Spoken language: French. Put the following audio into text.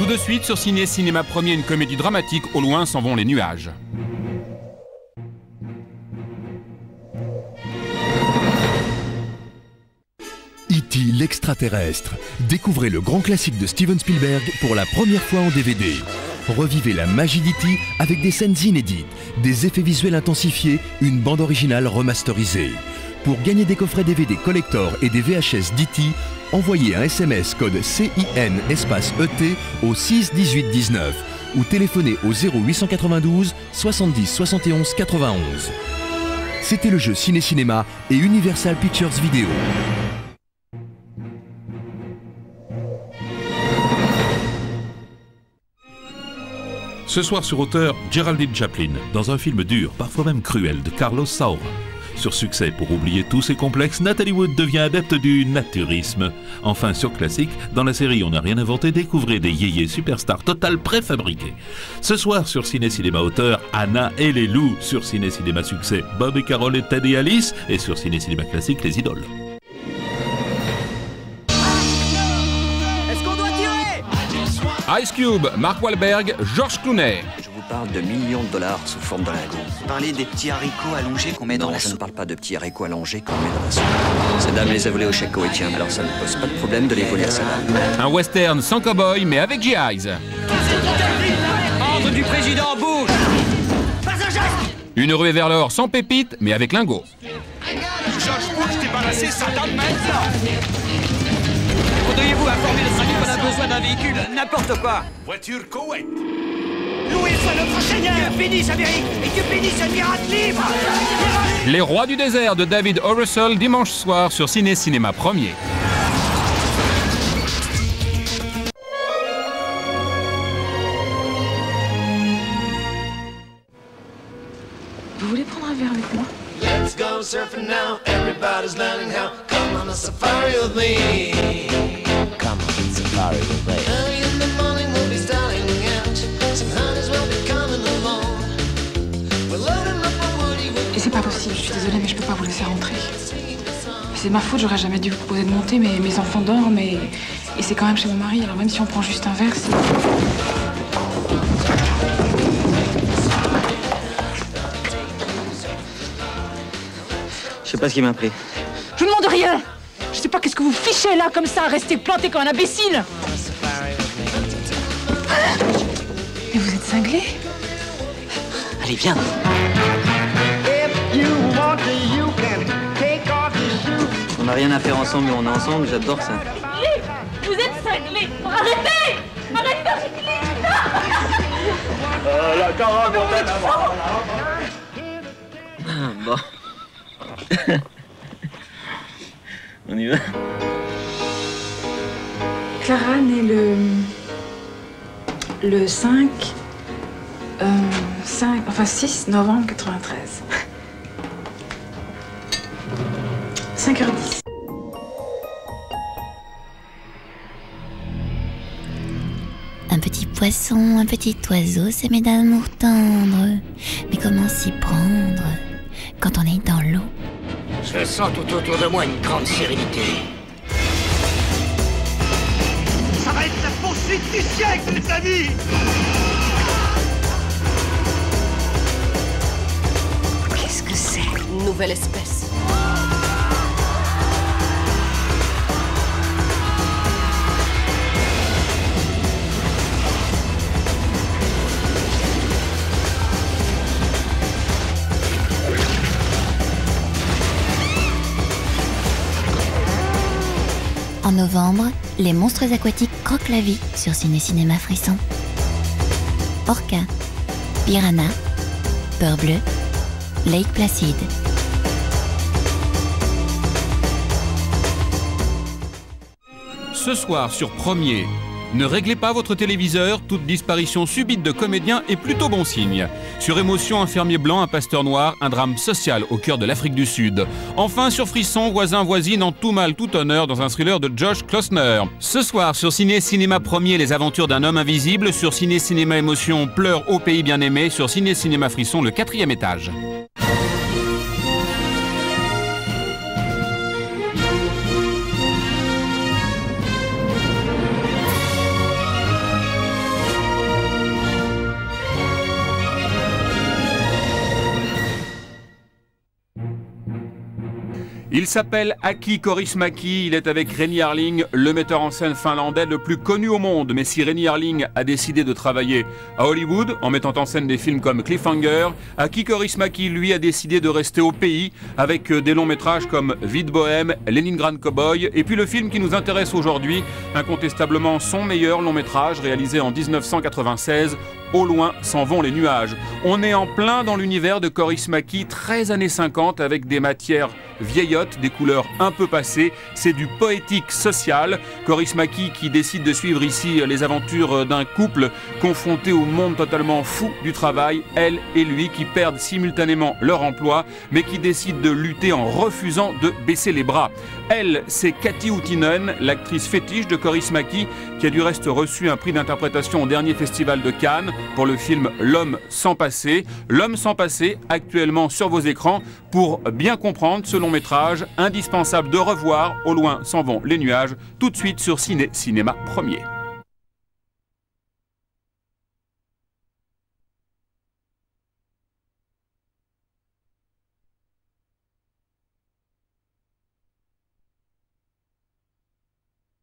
Tout de suite sur Ciné Cinéma Premier, une comédie dramatique, au loin s'en vont les nuages. E.T. l'extraterrestre. Découvrez le grand classique de Steven Spielberg pour la première fois en DVD. Revivez la magie d'E.T. avec des scènes inédites, des effets visuels intensifiés, une bande originale remasterisée. Pour gagner des coffrets DVD collector et des VHS d'E.T., envoyez un SMS code CIN espace ET au 6 18 19 ou téléphonez au 0892 70 71 91. C'était le jeu Ciné Cinéma et Universal Pictures Video. Ce soir sur Auteur, Geraldine Chaplin, dans un film dur, parfois même cruel, de Carlos Saura. Sur Succès, pour oublier tous ses complexes, Nathalie Wood devient adepte du naturisme. Enfin, sur Classique, dans la série On n'a rien inventé, découvrez des yéyés superstars total préfabriqués. Ce soir sur Ciné Cinéma Auteur, Anna et les loups. Sur Ciné Cinéma Succès, Bob et Carole et Ted et Alice. Et sur Ciné Cinéma Classique, les idoles. Est-ce qu'on doit tirer? Ice Cube, Mark Wahlberg, George Clooney. Je vous parle de millions de dollars sous forme de lingots. Vous parlez des petits haricots allongés qu'on met dans la soupe? Je ne parle pas de petits haricots allongés qu'on met dans la soupe. Cette dame les a volés au chèque koweïtien, alors ça ne pose pas de problème de les voler à sa dame. Un western sans cow-boy, mais avec GIs. Ordre du président Bush! Une ruée vers l'or sans pépites, mais avec lingots. George Bush débarrassé sa dame maintenant! Voudriez-vous informer le trafic qu'on a besoin d'un véhicule? N'importe quoi! Voiture Koweït. Loué soit notre Seigneur! Dieu bénisse Amérique! Et Dieu bénisse un pirate libre! Les Rois du désert de David O. Russell, dimanche soir sur Ciné Cinéma Premier. Vous voulez prendre un verre avec moi? Let's go surfing now, everybody's learning how. Come on a safari with me. Come on, safari with me. Early in the morning we'll be starting out. Some hunters will be coming along. We're loading up on woody Et c'est pas possible, je suis désolée, mais je peux pas vous laisser rentrer. C'est ma faute, j'aurais jamais dû vous proposer de monter, mais mes enfants dorment et c'est quand même chez mon mari, alors même si on prend juste un verre, c'est... Je sais pas ce qui m'a pris. Je vous demande rien! Je sais pas qu'est-ce que vous fichez là comme ça, restez planté comme un imbécile! Mais vous êtes cinglé? Allez, viens! On n'a rien à faire ensemble, mais on est ensemble, j'adore ça. Vous êtes cinglé! Arrêtez! Arrêtez! La caravane, Bon. On y va. Clara née le 6 novembre 93. 5h10. Un petit poisson, un petit oiseau, c'est mes d'amour tendre. Mais comment s'y prendre quand on est dans l'eau? Je sens tout autour de moi une grande sérénité. Ça va être la poursuite du siècle, les amis. Qu'est-ce que c'est? Une nouvelle espèce. En novembre, les monstres aquatiques croquent la vie sur Ciné Cinéma Frisson. Orca, piranha, peur bleue, Lake Placid. Ce soir sur Premier, ne réglez pas votre téléviseur, toute disparition subite de comédiens est plutôt bon signe. Sur Émotion, un fermier blanc, un pasteur noir, un drame social au cœur de l'Afrique du Sud. Enfin sur Frisson, voisin voisine en tout mal tout honneur dans un thriller de Josh Klosner. Ce soir sur Ciné Cinéma Premier, les aventures d'un homme invisible. Sur Ciné Cinéma Émotion, Pleurs au pays bien aimé. Sur Ciné Cinéma Frisson, le 4e étage. Il s'appelle Aki Kaurismäki, il est avec Renny Harling, le metteur en scène finlandais le plus connu au monde. Mais si Renny Harling a décidé de travailler à Hollywood en mettant en scène des films comme Cliffhanger, Aki Kaurismäki, lui, a décidé de rester au pays avec des longs métrages comme Vie de Bohème, Leningrad Cowboy et puis le film qui nous intéresse aujourd'hui, incontestablement son meilleur long métrage réalisé en 1996, Au loin s'en vont les nuages. On est en plein dans l'univers de Kaurismäki, 13 années 50 avec des matières vieillottes, des couleurs un peu passées. C'est du poétique social. Kaurismäki qui décide de suivre ici les aventures d'un couple confronté au monde totalement fou du travail, elle et lui qui perdent simultanément leur emploi mais qui décident de lutter en refusant de baisser les bras. Elle, c'est Kati Uotinen, l'actrice fétiche de Kaurismäki, qui a du reste reçu un prix d'interprétation au dernier festival de Cannes pour le film L'homme sans passé. L'homme sans passé, actuellement sur vos écrans. Pour bien comprendre ce long métrage, indispensable de revoir Au loin s'en vont les nuages, tout de suite sur Ciné Cinéma Premier.